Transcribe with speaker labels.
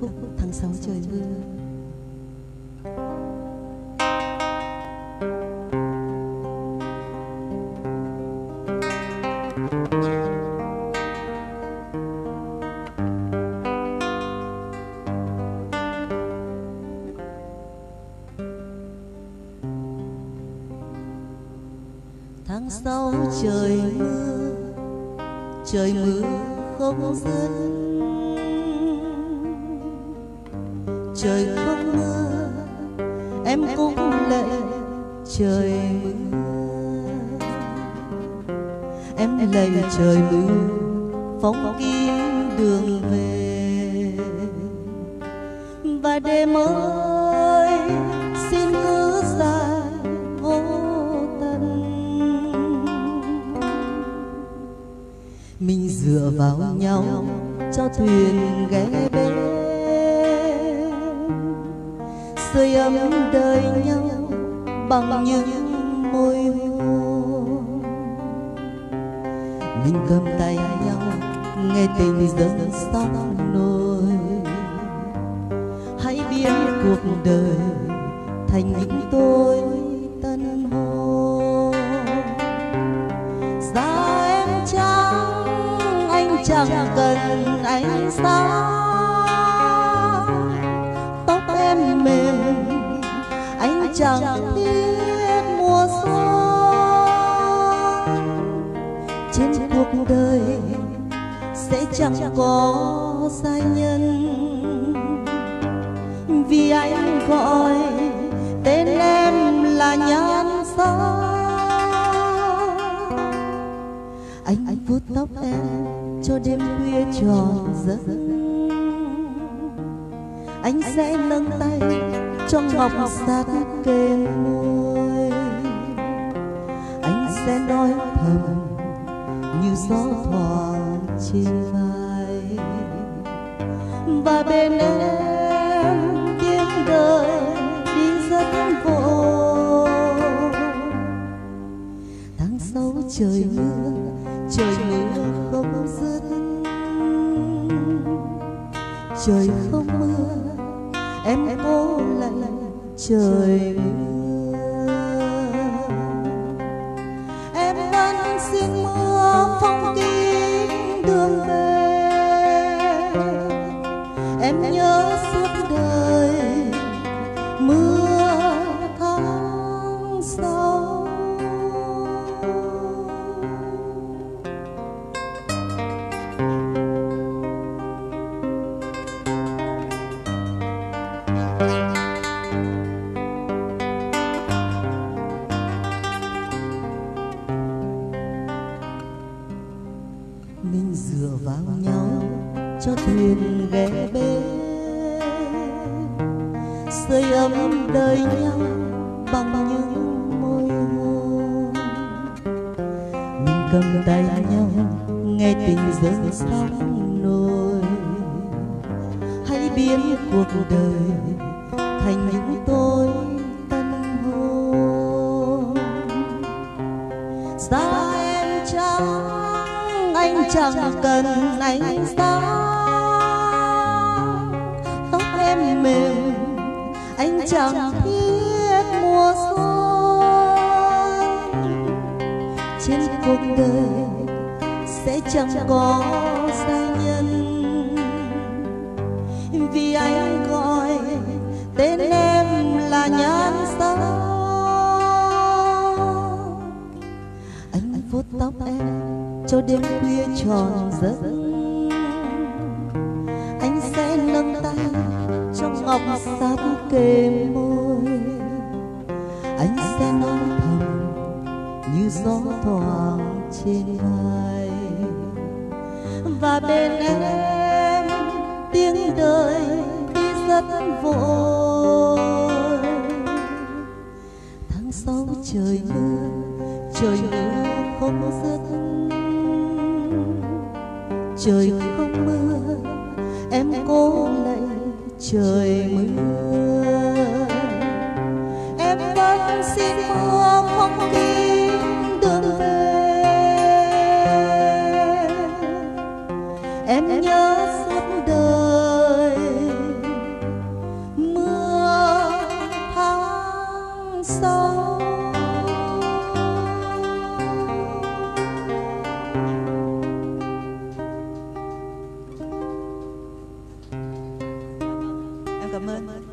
Speaker 1: khúc Tháng 6 trời mưa. Tháng 6 trời mưa không dứt. Trời không mưa em cũng lệ trời mưa. Em lạy trời mưa phóng kín đường về. Và đêm ơi xin cứ dài vô tận. Mình dựa vào nhau cho thuyền ghé bên, sưởi ấm đời nhau bằng những môi hôn. Mình cầm tay nhau nghe tình dâng sóng nổi. Hãy biến cuộc đời thành những tối tân hôn. Da em trắng anh chẳng cần ánh sáng. Tóc em mềm anh chẳng thiết mùa xuân. Trên cuộc đời sẽ chẳng có giai nhân, vì anh gọi tên em là nhan sắc. Anh vuốt tóc em cho đêm khuya tròn giấc. Anh sẽ nâng tay cho ngọc sát kề môi. Anh sẽ nói thầm như gió thoảng trên vai. Và bên em tiếng đời đi rất vội. Tháng 6 trời mưa không dứt. Trời không mưa em cố lạy trời mưa. Em vẫn xin mưa phong kín đường về. Em nhớ suốt đời mưa tháng 6. Mình dựa vào nhau cho thuyền ghé bên, sưởi ấm đời nhau bằng những môi hôn. Mình cầm tay nhau nghe tình dâng sóng nổi. Hãy biến cuộc đời thành những tối tân hôn. Da em trắng anh chẳng cần ánh sáng. Tóc em mềm anh chẳng thiết mùa xuân. Trên cuộc đời sẽ chẳng có giai nhân, vì anh gọi tên em là nhan sắc. Anh vuốt tóc em cho đêm khuya tròn giấc. Anh sẽ nâng tay trong ngọc sát kề môi. Anh sẽ nói thầm như gió thoảng trên vai. Và bên em tiếng đời đi rất vội. Tháng 6 trời mưa không dứt. Trời không mưa em cố lạy trời mưa. Em vẫn xin mưa phong kín đường về. Em nhớ suốt đời cảm ơn.